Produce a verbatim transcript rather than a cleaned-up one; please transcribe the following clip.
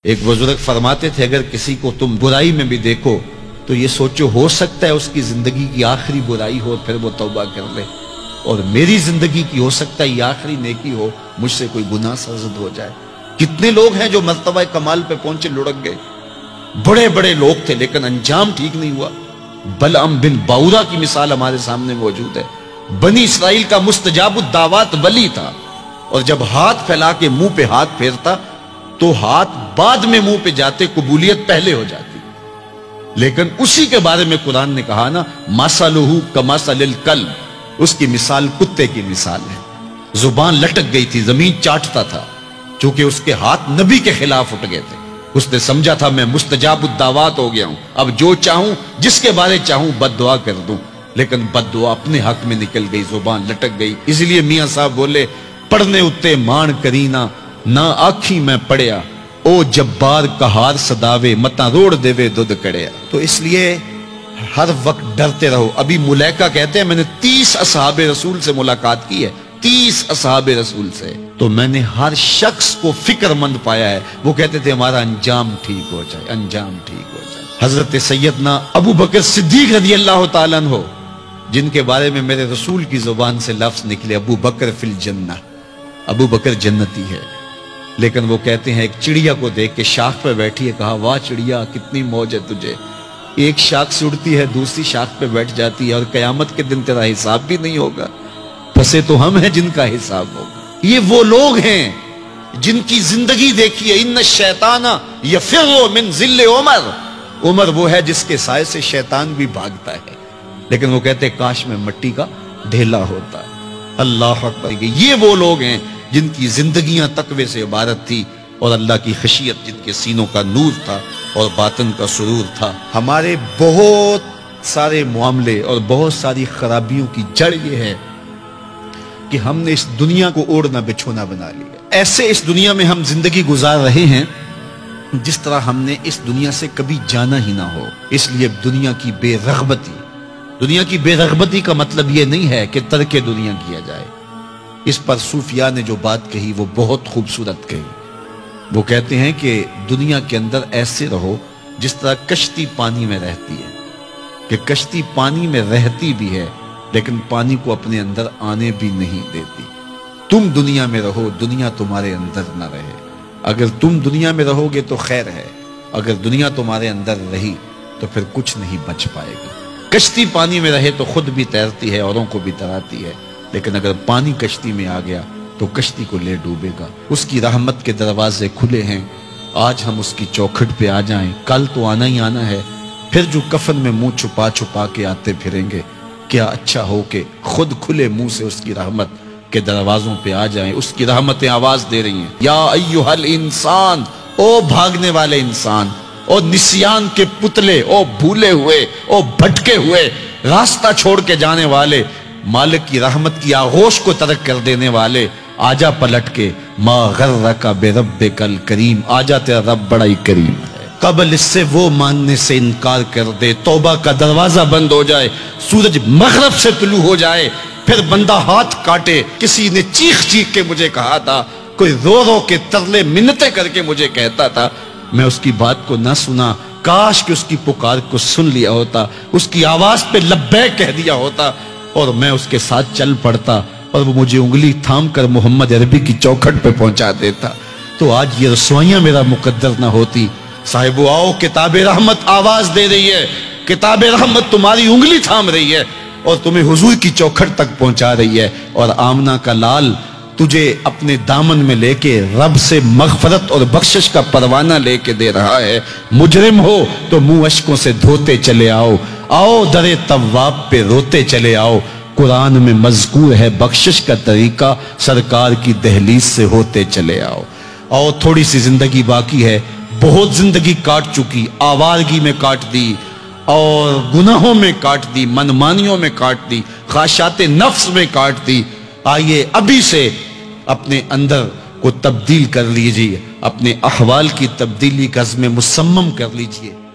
ایک بزرگ فرماتے تھے اگر کسی کو تم برائی میں بھی دیکھو تو یہ سوچو ہو سکتا ہے اس کی زندگی کی آخری برائی ہو پھر وہ توبہ کر لے، اور میری زندگی کی ہو سکتا ہے یہ آخری نیکی ہو، مجھ سے کوئی گناہ سرزد ہو جائے۔ کتنے لوگ ہیں جو مرتبہ کمال پہ پہنچے لڑک گئے، بڑے بڑے لوگ تھے لیکن انجام ٹھیک نہیں ہوا۔ بلعم بن باورا کی مثال ہمارے سامنے موجود ہے، بنی اسرائیل کا مستجاب الدعوات ولی تھا، اور جب ہاتھ پھیلا کے منہ پہ ہاتھ پھیرتا تو ہاتھ بعد میں منہ پہ جاتے، قبولیت پہلے ہو جاتی۔ لیکن اسی کے بارے میں قرآن نے کہا نا مَثَلُهُ كَمَثَلِ الْكَلْبِ، اس کی مثال کتے کی مثال ہے۔ زبان لٹک گئی تھی، زمین چاٹتا تھا، چونکہ اس کے ہاتھ نبی کے خلاف اٹھ گئے تھے۔ اس نے سمجھا تھا میں مستجاب الدعوات ہو گیا ہوں، اب جو چاہوں جس کے بارے چاہوں بد دعا کر دوں، لیکن بد دعا اپنے حق میں نکل گئی، زبان لٹک گئی۔ اس لیے میاں صاحب بولے پڑھنے اتے مان کرینا نہ آکھی میں پڑھیا، او جبار کہار صداوے متا روڑ دیوے دودھ کڑیا۔ تو اس لیے ہر وقت ڈرتے رہو۔ ابھی ملیکہ کہتے ہیں میں نے تیس اصحاب رسول سے ملاقات کی ہے، تیس اصحاب رسول سے، تو میں نے ہر شخص کو فکر مند پایا ہے، وہ کہتے تھے ہمارا انجام ٹھیک ہو جائے، انجام ٹھیک ہو جائے۔ حضرت سیدنا ابو بکر صدیق رضی اللہ تعالیٰ عنہ، جن کے بارے میں میرے رسول کی زبان سے لفظ نکلے ابو بکر فی الجنہ، ابو بکر جنتی ہے، لیکن وہ کہتے ہیں ایک چڑیا کو دیکھ کے شاخ پہ بیٹھی ہے، کہا واہ چڑیا کتنی موج ہے تجھے، ایک شاخ سے اڑتی ہے دوسری شاخ پہ بیٹھ جاتی ہے، اور قیامت کے دن تیرا حساب بھی نہیں ہوگا، پھنسے تو ہم ہیں جن کا حساب ہوگا۔ یہ وہ لوگ ہیں جن کی زندگی دیکھیے، ان الشیطان یفر من ظل عمر، عمر وہ ہے جس کے سائے سے شیطان بھی بھاگتا ہے، لیکن وہ کہتے کاش میں مٹی کا ڈھیلا ہوتا۔ اللہ اکبر، یہ وہ لوگ ہیں جن کی زندگیاں تقوی سے عبارت تھی، اور اللہ کی خشیت جن کے سینوں کا نور تھا اور باطن کا سرور تھا۔ ہمارے بہت سارے معاملے اور بہت ساری خرابیوں کی جڑ یہ ہے کہ ہم نے اس دنیا کو اوڑھنا بچھونا بنا لیا۔ ایسے اس دنیا میں ہم زندگی گزار رہے ہیں جس طرح ہم نے اس دنیا سے کبھی جانا ہی نہ ہو۔ اس لیے دنیا کی بے رغبتی، دنیا کی بے رغبتی کا مطلب یہ نہیں ہے کہ ترک دنیا کیا جائے۔ اس پر صوفیاء نے جو بات کہی وہ بہت خوبصورت کہی۔ وہ کہتے ہیں کہ دنیا کے اندر ایسے رہو جس طرح کشتی پانی میں رہتی ہے، کہ کشتی پانی میں رہتی بھی ہے لیکن پانی کو اپنے اندر آنے بھی نہیں دیتی۔ تم دنیا میں رہو، دنیا تمہارے اندر نہ رہے۔ اگر تم دنیا میں رہو گے تو خیر ہے، اگر دنیا تمہارے اندر رہی تو پھر کچھ نہیں بچ پائے گا۔ کشتی پانی میں رہے تو خود بھی تیرتی ہے، اوروں کو بھی تراتی ہے، لیکن اگر پانی کشتی میں آ گیا تو کشتی کو لے ڈوبے گا۔ اس کی رحمت کے دروازے کھلے ہیں، آج ہم اس کی چوکھٹ پہ آ جائیں، کل تو آنا ہی آنا ہے، پھر جو کفن میں منہ چھپا چھپا کے آتے پھریں گے، کیا اچھا ہو کہ خود کھلے منہ سے اس کی رحمت کے دروازوں پہ آ جائیں۔ اس کی رحمتیں آواز دے رہی ہیں، یا ایھا الانسان، او بھاگنے والے انسان، او نسیان کے پتلے، او بھولے ہوئے، او بھٹکے ہوئے، راستہ چھوڑ کے جانے والے، مالک کی رحمت کی آغوش کو ترک کر دینے والے، آجا پلٹ کے، ما غرک بربک الکریم، آجا تیرا رب بڑا ہی کریم ہے۔ قبل اس سے وہ ماننے سے انکار کر دے، توبہ کا دروازہ بند ہو جائے، سورج مغرب سے طلوع ہو جائے، پھر بندہ ہاتھ کاٹے۔ کسی نے چیخ چیخ کے مجھے کہا تھا، کوئی رو رو کے ترلے منتیں کر کے مجھے کہتا تھا، میں اس کی بات کو نہ سنا، کاش کہ اس کی پکار کو سن لیا ہوتا، اس کی آواز پہ لبیک کہہ دیا ہوتا، اور میں اس کے ساتھ چل پڑتا، اور وہ مجھے انگلی تھام کر محمد عربی کی چوکھٹ پہ پہنچا دیتا، تو آج یہ رسوائیاں میرا مقدر نہ ہوتی۔ صاحبو آؤ، کتاب رحمت آواز دے رہی ہے، کتاب رحمت تمہاری انگلی تھام رہی ہے اور تمہیں حضور کی چوکھٹ تک پہنچا رہی ہے، اور آمنہ کا لال تجھے اپنے دامن میں لے کے رب سے مغفرت اور بخشش کا پروانہ لے کے دے رہا ہے۔ مجرم ہو تو منہ اشکوں سے دھوتے چلے آؤ، آؤ در تواب پہ روتے چلے آؤ، قرآن میں مذکور ہے بخشش کا طریقہ، سرکار کی دہلیز سے ہوتے چلے آؤ۔ اور تھوڑی سی زندگی باقی ہے، بہت زندگی کاٹ چکی، آوارگی میں کاٹ دی، اور گناہوں میں کاٹ دی، منمانیوں میں کاٹ دی، خواہشات نفس میں کاٹ دی۔ آئیے ابھی سے اپنے اندر کو تبدیل کر لیجئے، اپنے احوال کی تبدیلی کا عزم مصمم کر لیجئے۔